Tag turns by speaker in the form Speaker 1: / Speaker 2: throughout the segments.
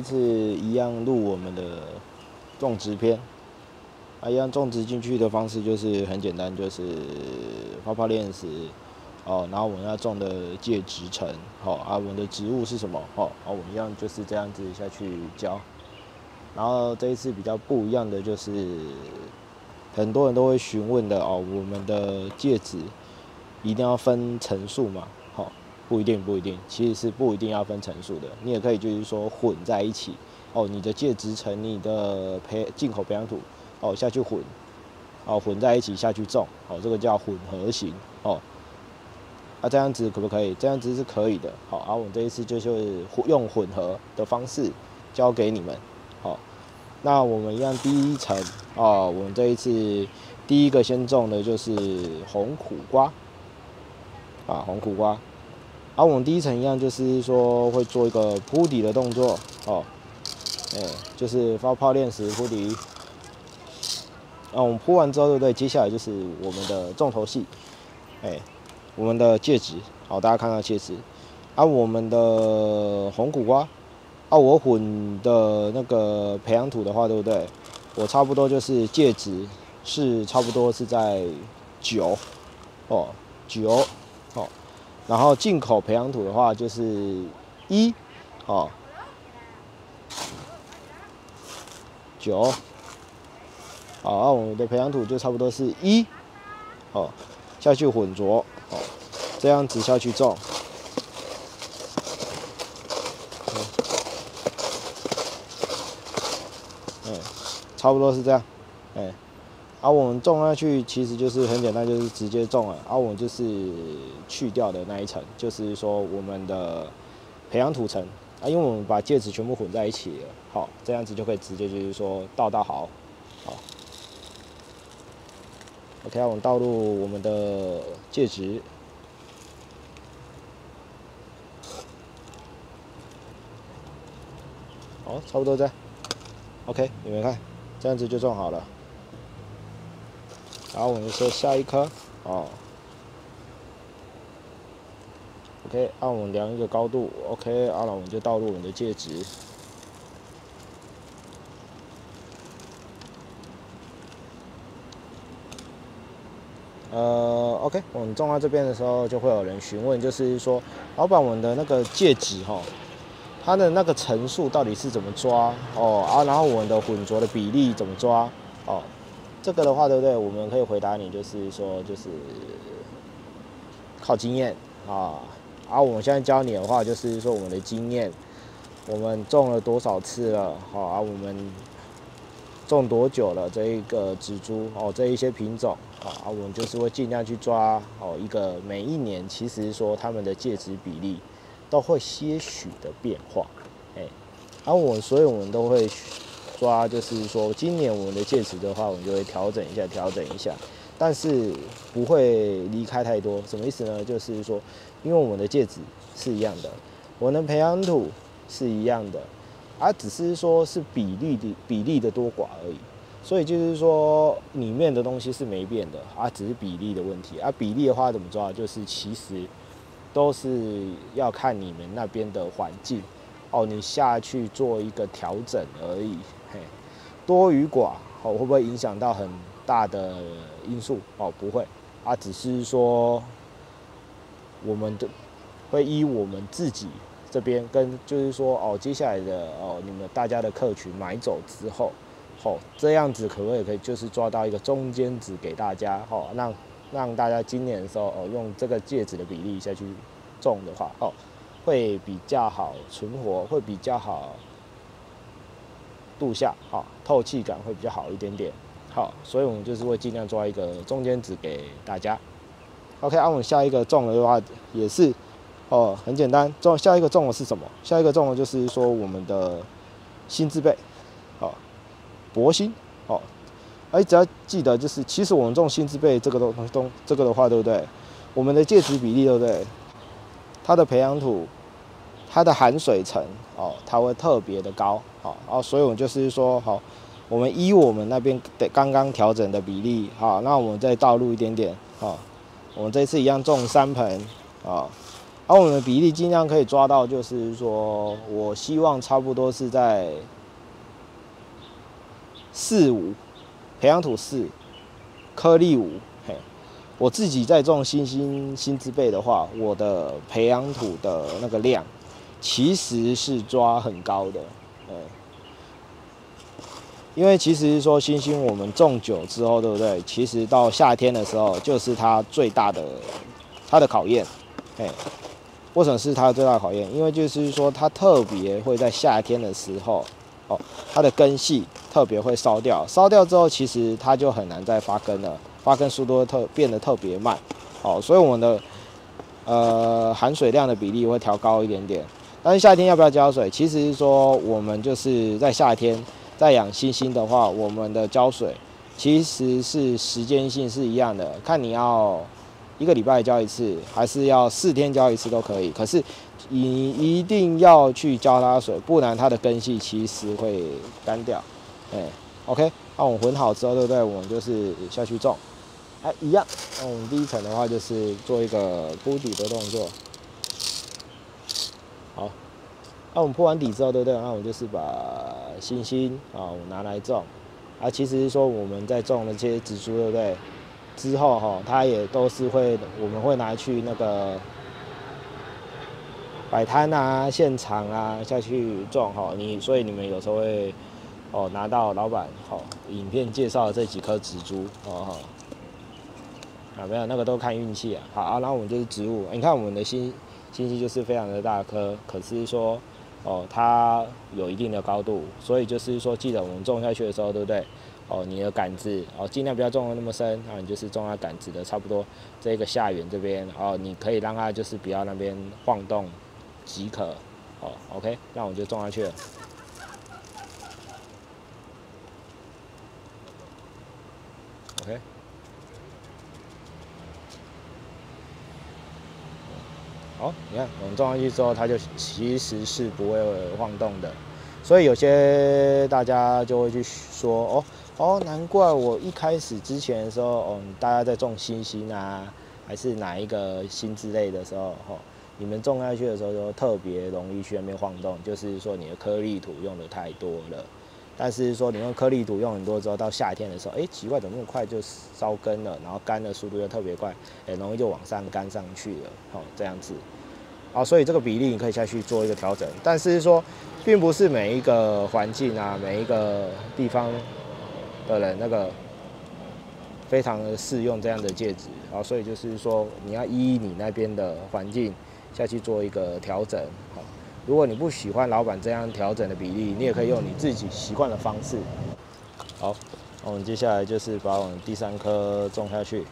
Speaker 1: 次一样录我们的种植篇，一样种植进去的方式就是很简单，就是泡泡炼石，然后我们要种的介质层，我们的植物是什么，我们一样就是这样子下去浇。然后这一次比较不一样的就是，很多人都会询问的我们的介质一定要分层数嘛？不一定，其实是不一定要分层数的，你也可以就是说混在一起，你的介质层、你的进口培养土，下去混，混在一起下去种，这个叫混合型，这样子可不可以？这样子是可以的，我们这一次就是用混合的方式教给你们，那我们一样第一层，我们这一次第一个先种的就是红苦瓜，红苦瓜。我们第一层一样就是说会做一个铺底的动作，就是发泡炼石铺底。我们铺完之后，对不对？接下来就是我们的重头戏，我们的介质，大家看到介质。我们的红苦瓜，我混的那个培养土的话，对不对？我差不多就是介质是差不多是在9，然后进口培养土的话就是1，9，我们的培养土就差不多是1，下去混浊，这样子下去种，差不多是这样，我们种下去其实就是很简单，就是直接种了。我们就是去掉的那一层，就是说我们的培养土层因为我们把介质全部混在一起了，这样子就可以直接就是说倒好，OK， 我们倒入我们的介质，差不多这样 ，OK， 你们看，这样子就种好了。然后我们说下一颗，OK， 我们量一个高度 ，OK， 那我们就倒入我们的介质。OK， 我们种到这边的时候，就会有人询问，就是说，老板，我们的那个介质它的那个层数到底是怎么抓然后我们的混浊的比例怎么抓这个的话，对不对？我们可以回答你，就是说，就是靠经验我们现在教你的话，就是说我们的经验，我们种了多少次了我们种多久了这一个植株这一些品种我们就是会尽量去抓一个每一年，其实说它们的介质比例都会些许的变化，所以我们都会抓，就是说今年我们的介质的话，我们就会调整一下，但是不会离开太多。什么意思呢？就是说，因为我们的介质是一样的，我们的培养土是一样的，只是说是比例的多寡而已。所以就是说，里面的东西是没变的只是比例的问题比例的话怎么抓？就是其实都是要看你们那边的环境你下去做一个调整而已。多与寡会不会影响到很大的因素不会只是说我们的会依我们自己这边跟就是说接下来的你们大家的客群买走之后这样子可不可以就是抓到一个中间值给大家让大家今年的时候用这个介质的比例下去种的话会比较好存活，会比较好度夏透气感会比较好一点点所以我们就是会尽量抓一个中间值给大家。OK， 我们下一个种的话也是很简单，下一个种的是什么？下一个种的就是说我们的新字辈铂锌只要记得就是，其实我们种新字辈这个的话，对不对？我们的介质比例，对不对？它的培养土，它的含水层它会特别的高所以我们就是说我们依我们那边刚刚调整的比例那我们再倒入一点点我们这次一样种3盆而我们的比例尽量可以抓到，就是说我希望差不多是在4-5，培养土4，颗粒5。嘿，我自己在种新字辈的话，我的培养土的那个量其实是抓很高的，因为其实说新兴我们种久之后，对不对？其实到夏天的时候，就是它最大的考验，为什么是它的最大的考验？因为就是说它特别会在夏天的时候，它的根系特别会烧掉，烧掉之后，其实它就很难再发根了，发根速度会变得特别慢，所以我们的含水量的比例会调高一点点。但是夏天要不要浇水？其实说我们就是在夏天在养新兴的话，我们的浇水其实是时间性是一样的，看你要1个礼拜浇一次，还是要4天浇一次都可以。可是你一定要去浇它水，不然它的根系其实会干掉。OK， 那我们混好之后，对不对？我们就是下去种，一样。那我们第一层的话就是做一个铺底的动作。好，那我们铺完底之后，对不对？那我们就是把新兴我拿来种。其实说我们在种的这些植株，对不对？之后它也都是我们会拿去那个摆摊啊、现场啊下去种所以你们有时候会拿到老板影片介绍的这几颗植株没有那个都看运气啊。好然后我们就是植物，你看我们的新兴就是非常的大颗，可是说它有一定的高度，所以就是说记得我们种下去的时候，对不对？你的杆子尽量不要种得那么深，你就是种在杆子的差不多这个下缘这边你可以让它就是不要那边晃动即可OK， 那我们就种下去了。OK， 好，你看我们种上去之后，它就其实是不会晃动的，所以有些大家就会去说难怪我一开始之前的时候大家在种新兴啊，还是哪一个新之类的时候你们种下去的时候就特别容易去那边晃动，就是说你的颗粒土用的太多了。但是说你用颗粒土用很多之后，到夏天的时候，奇怪怎么那么快就烧根了，然后干的速度又特别快，容易就往上干上去了，这样子。所以这个比例你可以下去做一个调整，但是说并不是每一个环境啊，每一个地方的人那个非常的适用这样的介质，所以就是说你要依你那边的环境下去做一个调整。如果你不喜欢老板这样调整的比例，你也可以用你自己习惯的方式。好，那我们接下来就是把我们第3颗种下去。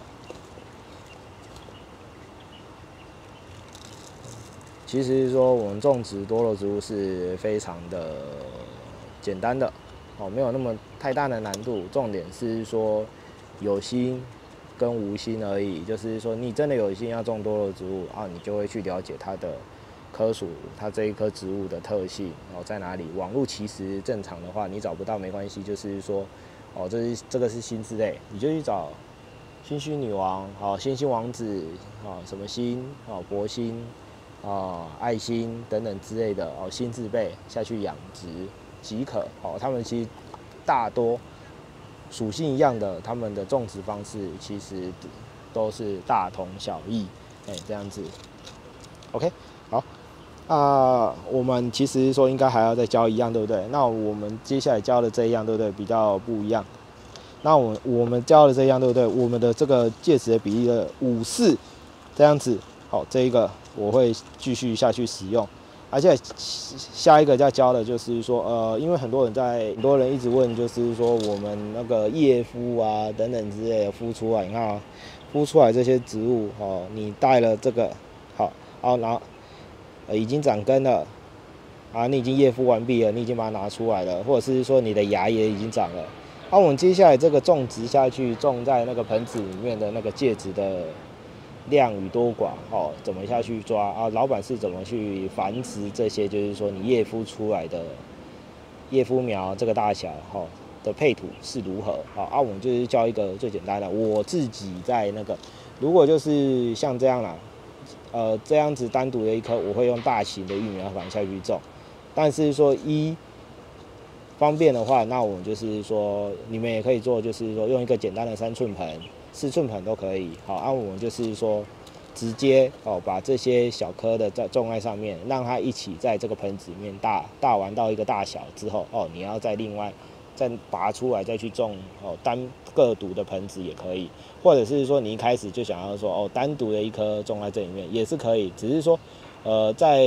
Speaker 1: 其实说我们种植多肉植物是非常的简单的，没有那么太大的难度。重点是说有心跟无心而已，就是说你真的有心要种多肉植物你就会去了解它的科属，它这一棵植物的特性在哪里。网络其实正常的话你找不到没关系，就是说这个是新之类，你就去找新兴女王新兴王子什么星博星爱心等等之类的新字辈下去养殖即可他们其实大多属性一样的，他们的种植方式其实都是大同小异这样子 OK。 好，我们其实说应该还要再教一样，对不对？那我们接下来教的这一样，对不对？比较不一样。那我们教的这一样，对不对？我们的这个介质的比例的5:4这样子，这一个我会继续下去使用。而且下一个要教的就是说，因为很多人一直问，就是说我们那个叶孵啊等等之类的孵出来，你看孵出来这些植物你带了这个然后已经长根了你已经叶孵完毕了，你已经把它拿出来了，或者是说你的芽也已经长了。我们接下来这个种植下去，种在那个盆子里面的那个介质的量与多寡怎么下去抓老板是怎么去繁殖这些，就是说你叶孵出来的叶孵苗这个大小的配土是如何我们就是教一个最简单的，我自己在那个如果就是像这样啦这样子单独的一颗，我会用大型的玉米苗盘下去种。但是说方便的话，那我们就是说，你们也可以做，就是说用一个简单的3寸盆、4寸盆都可以。好，我们就是说直接把这些小颗的种在上面，让它一起在这个盆子里面大完到一个大小之后，你要再另外再拔出来再去种单个独的盆子也可以，或者是说你一开始就想要说单独的一颗种在这里面也是可以，只是说在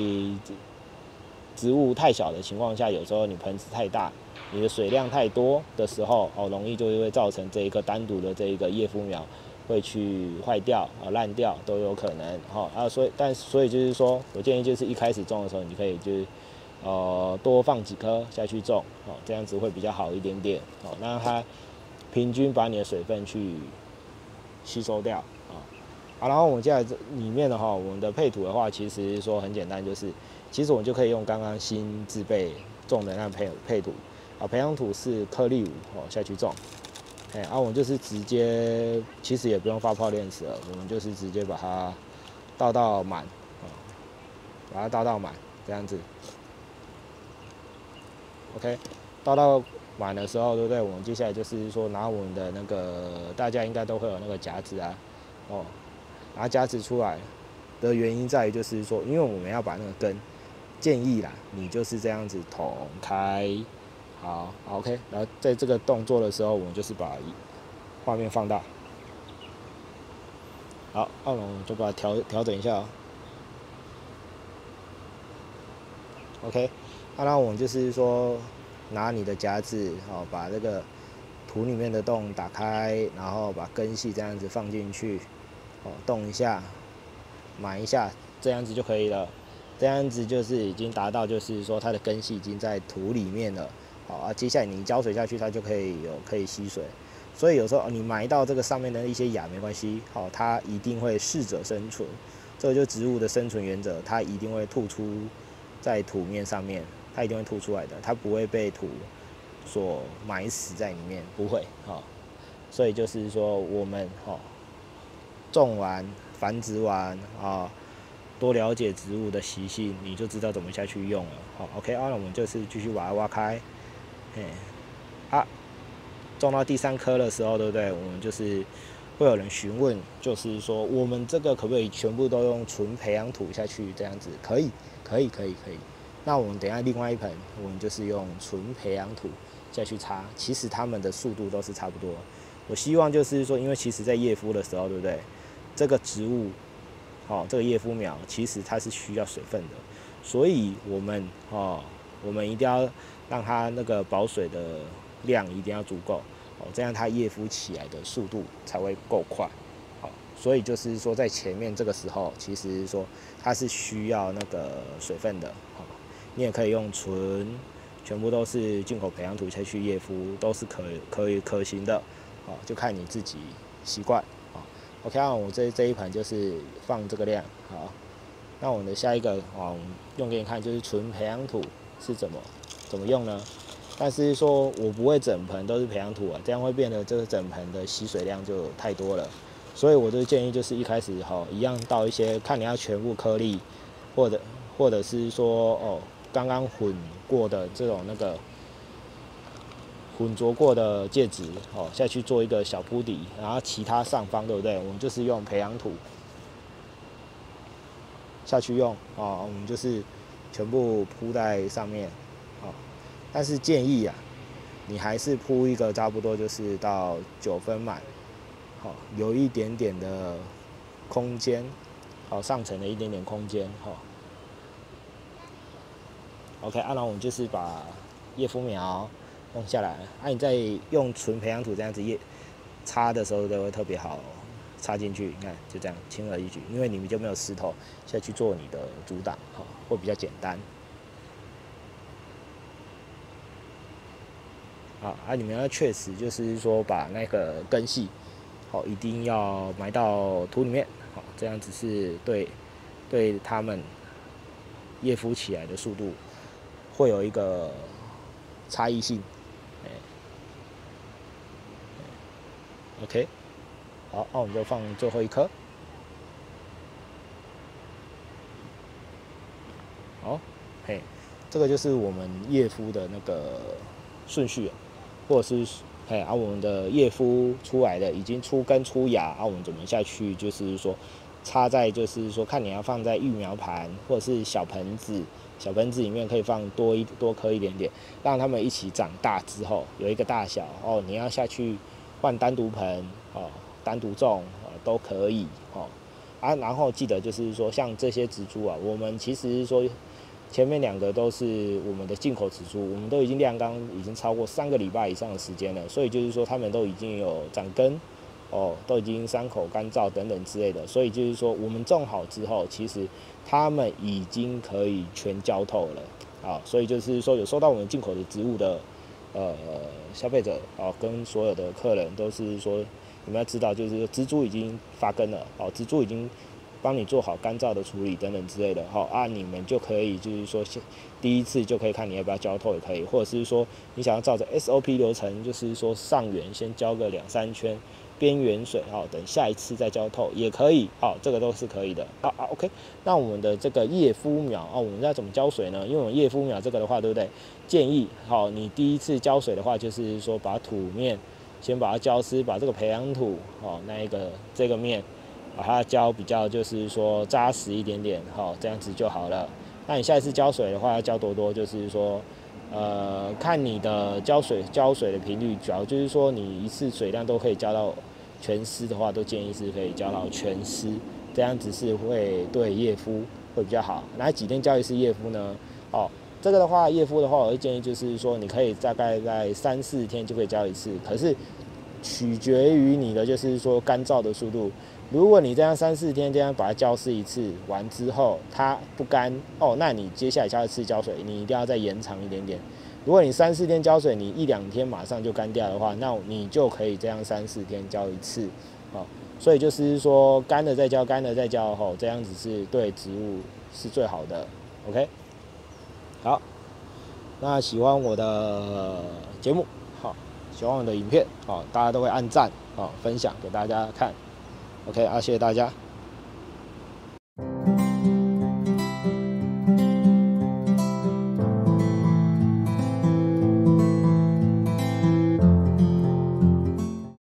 Speaker 1: 植物太小的情况下，有时候你盆子太大，你的水量太多的时候，容易就会造成这一个单独的这一个叶肤苗会去坏掉烂掉都有可能所以就是说我建议就是一开始种的时候，你可以就是多放几颗下去种这样子会比较好一点点让它平均把你的水分去吸收掉然后我们接下来这里面的话，我们的配土的话，其实说很简单，就是其实我们就可以用刚刚新自备种的那配土培养土是颗粒5下去种，我们就是直接其实也不用发泡炼石了，我们就是直接把它倒到满把它倒到满这样子 ，OK， 倒到满的时候，对不对？我们接下来就是说拿我们的那个大家应该都会有那个夹子拿夹子出来的原因在于就是说，因为我们要把那个根，建议啦，你就是这样子捅开，好 ，OK， 然后在这个动作的时候，我们就是把画面放大，好，我们就把它调整一下，OK， 然后我们就是说拿你的夹子把这个土里面的洞打开，然后把根系这样子放进去。动一下，埋一下，这样子就可以了。这样子就是已经达到，就是说它的根系已经在土里面了。接下来你浇水下去，它就可以吸水。所以有时候你埋到这个上面的一些芽没关系，它一定会适者生存。这个就是植物的生存原则，它一定会吐出在土面上面，它一定会吐出来的，它不会被土所埋死在里面，不会所以就是说我们种完、繁殖完多了解植物的习性，你就知道怎么下去用了。OK， 那我们就是继续把它挖开。种到第3颗的时候，对不对？我们就是会有人询问，就是说我们这个可不可以全部都用纯培养土下去？这样子可以。那我们等一下另外一盆，我们就是用纯培养土下去插，其实它们的速度都是差不多。我希望就是说，因为其实在叶肤的时候，对不对？这个植物，这个叶肤苗其实它是需要水分的，所以我们一定要让它那个保水的量一定要足够，这样它叶肤起来的速度才会够快。所以就是说在前面这个时候，其实说它是需要那个水分的。你也可以用全部都是进口培养土下去叶肤，都是可行的。就看你自己习惯。OK， 那我这一盘就是放这个量。好，那我们的下一个我们用给你看，就是纯培养土是怎么用呢？但是说我不会整盆都是培养土这样会变得这个整盆的吸水量就太多了。所以我就建议就是一开始一样倒一些，看你要全部颗粒，或者是说刚刚混过的这种那个混浊过的介质下去做一个小铺底，然后其他上方对不对？我们就是用培养土下去用我们就是全部铺在上面但是建议你还是铺一个差不多就是到9分满。有一点点的空间，上层的一点点空间OK，然后我们就是把叶肤苗弄下来，你再用纯培养土这样子插的时候都会特别好插进去，你看就这样轻而易举，因为你们就没有石头下去做你的阻挡，会比较简单。你们要确实就是说把那个根系。一定要埋到土里面，这样子是对它们叶肤起来的速度会有一个差异性。OK， 好，那我们就放最后一颗。 嘿，这个就是我们叶敷的那个顺序，或者是我们的叶敷出来的已经出根出芽，我们怎么下去就是说插在就是说看你要放在育苗盘或者是小盆子。小盆子里面可以放多颗一点点，让它们一起长大之后有一个大小你要下去换单独盆单独种都可以然后记得就是说像这些植株我们其实说前面2个都是我们的进口植株，我们都已经晾缸已经超过3个礼拜以上的时间了，所以就是说它们都已经有长根都已经伤口干燥等等之类的，所以就是说我们种好之后，其实它们已经可以全浇透了所以就是说有收到我们进口的植物的消费者跟所有的客人都是说，你们要知道就是植株已经发根了植株已经帮你做好干燥的处理等等之类的你们就可以就是说第一次就可以看你要不要浇透也可以，或者是说你想要照着 SOP 流程，就是说上缘先浇个2-3圈。边缘水等下一次再浇透也可以这个都是可以的OK。那我们的这个叶敷苗我们要怎么浇水呢？因为我们叶敷苗这个的话，对不对？建议你第一次浇水的话，就是说把土面先把它浇湿，把这个培养土这个面把它浇比较就是说扎实一点点这样子就好了。那你下一次浇水的话要浇多，就是说看你的浇水的频率，主要就是说你一次水量都可以浇到全湿的话，都建议是可以浇到全湿，这样子是会对叶敷会比较好。那几天浇一次叶敷呢？这个的话，叶敷的话，我会建议就是说，你可以大概在3-4天就可以浇一次，可是取决于你的就是说干燥的速度。如果你这样3-4天这样把它浇湿一次完之后，它不干那你接下来下一次浇水，你一定要再延长一点点。如果你3-4天浇水，你1-2天马上就干掉的话，那你就可以这样3-4天浇一次所以就是说干了再浇，干了再浇这样子是对植物是最好的。OK， 好，那喜欢我的节目喜欢我的影片大家都会按赞分享给大家看。OK 谢谢大家。